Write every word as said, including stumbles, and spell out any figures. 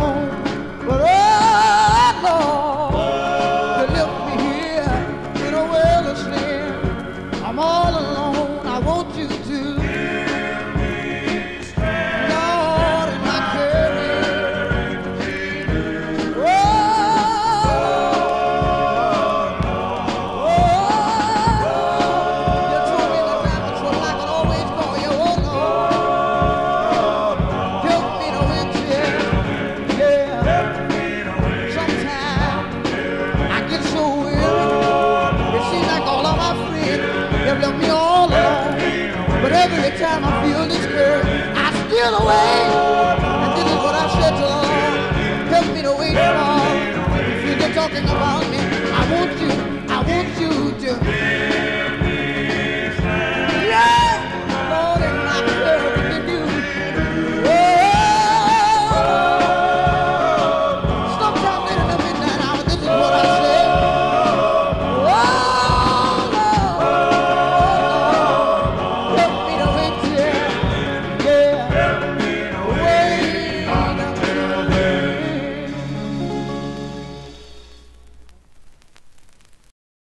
alone. But oh Lord, you left me here in a world of sin. I'm all alone. I want you to, Lord, in my courage. Oh, oh, you told me the time of trouble I could always call you. Oh Lord, help me to win, yeah. Sometimes I get so weary. It seems like all of my friends have left me all alone. But every time I feel discouraged, I steal away. And this is what I said to the Lord. Help me to wait, Lord. If you're talking about me, I want you, I want you to